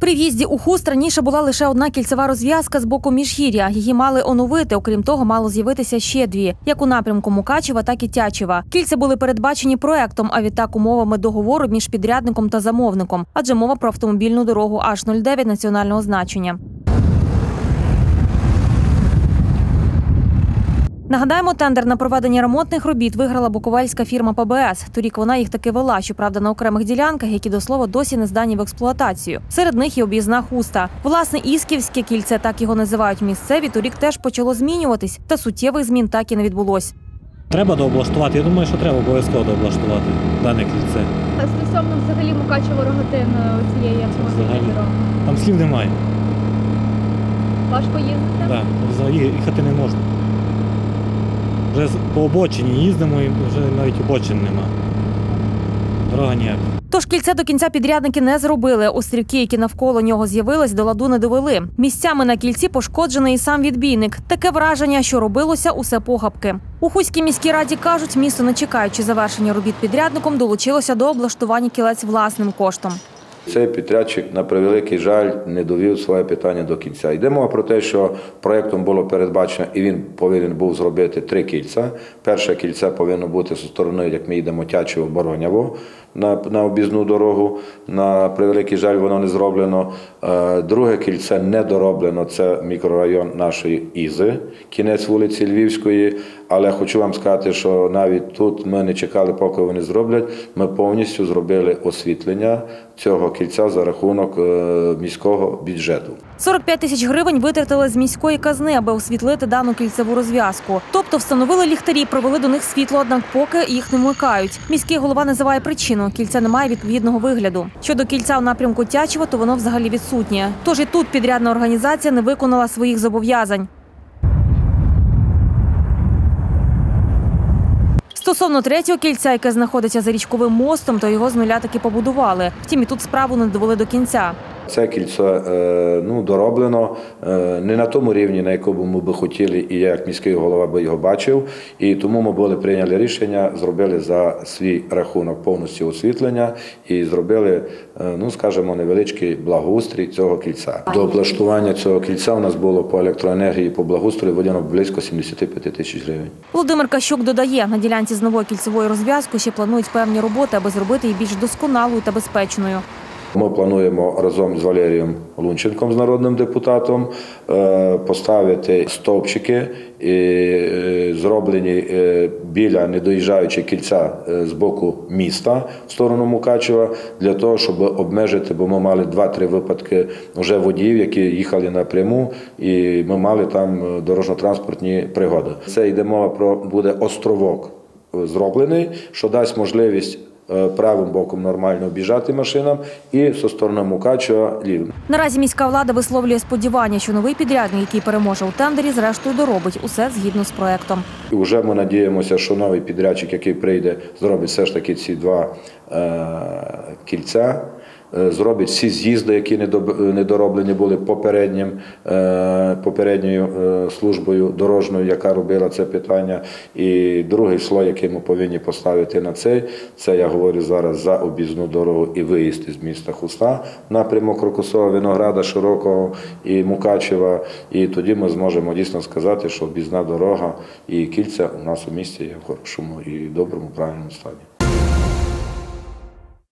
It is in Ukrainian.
При в'їзді у Хуст раніше була лише одна кільцева розв'язка з боку Міжгір'я. Її мали оновити, окрім того, мало з'явитися ще дві, як у напрямку Мукачева, так і Тячева. Кільця були передбачені проектом, а відтак умовами договору між підрядником та замовником, адже мова про автомобільну дорогу H09 національного значення. Нагадаємо, тендер на проведення ремонтних робіт виграла буковельська фірма ПБС. Торік вона їх таки вела, щоправда, на окремих ділянках, які, до слова, досі не здані в експлуатацію. Серед них і об'їзна Хуста. Власне, Ісківське кільце, так його називають місцеві, торік теж почало змінюватись, та суттєвих змін так і не відбулось. Треба дооблаштувати. Я думаю, що треба обов'язково дооблаштувати дане кільце. Стосовно взагалі Мукачево-Рогатин цієї автомобільної дороги? Там слів немає. Важко їздити? Так, взагалі їхати не можна. Вже по обочині їздимо і вже навіть обочин нема. Дорога ніяка. Тож кільце до кінця підрядники не зробили. Острівки, які навколо нього з'явились, до ладу не довели. Місцями на кільці пошкоджений і сам відбійник. Таке враження, що робилося усе похабки. У Хуській міській раді кажуть, місто, не чекаючи завершення робіт підрядником, долучилося до облаштування кілець власним коштом. Цей підрядчик, на превеликий жаль, не довів своє питання до кінця. Йде мова про те, що проєктом було передбачено, і він повинен був зробити 3 кільця. Перше кільце повинно бути зі сторони, як ми йдемо, Тячево-Боронєво, на об'їзну дорогу. На превеликий жаль, воно не зроблено. Друге кільце не дороблено, це мікрорайон нашої Ізи, кінець вулиці Львівської. Але хочу вам сказати, що навіть тут ми не чекали, поки вони зроблять. Ми повністю зробили освітлення цього кільця за рахунок міського бюджету. 45 тисяч гривень витратили з міської казни, аби освітлити дану кільцеву розв'язку. Тобто встановили ліхтарі, провели до них світло, однак поки їх не вмикають. Міський голова називає причину – кільце не має відповідного вигляду. Щодо кільця у напрямку Тячева, то воно взагалі відсутнє. Тож і тут підрядна організація не виконала своїх зобов'язань. Стосовно третього кільця, яке знаходиться за річковим мостом, то його з нуля таки побудували. Втім, і тут справу не довели до кінця. Це кільце дороблено не на тому рівні, на якому ми би хотіли, і я як міський голова би його бачив. І тому ми були прийняли рішення, зробили за свій рахунок повністю освітлення і зробили, скажімо, невеличкий благоустрій цього кільця. До облаштування цього кільця у нас було по електроенергії, по благоустрою виділено близько 75 тисяч гривень. Володимир Кащук додає, на ділянці з новою кільцевою розв'язкою ще планують певні роботи, аби зробити її більш досконалою та безпечною. Ми плануємо разом з Валерієм Лунченком, з народним депутатом, поставити стовпчики, зроблені біля недоїжджаючого кільця з боку міста в сторону Мукачева, для того, щоб обмежити, бо ми мали 2-3 випадки вже водіїв, які їхали напряму, і ми мали там дорожньо-транспортні пригоди. Це йде мова про буде островок зроблений, що дасть можливість правим боком нормально об'їжджати машинам і зі сторони Мукачева лівим. Наразі міська влада висловлює сподівання, що новий підрядник, який переможе у тендері, зрештою доробить усе згідно з проектом. І вже ми надіємося, що новий підрядчик, який прийде, зробить все ж таки ці 2 кільця, зробить всі з'їзди, які недороблені були попередньою службою дорожньою, яка робила це питання. І другий слой, який ми повинні поставити на цей, це я говорю зараз за об'їзну дорогу і виїзд із міста Хуста, напрямок Крокусова, Винограда, Широкого і Мукачева. І тоді ми зможемо дійсно сказати, що об'їзна дорога і кільця у нас у місті є в хорошому і доброму, правильному стані.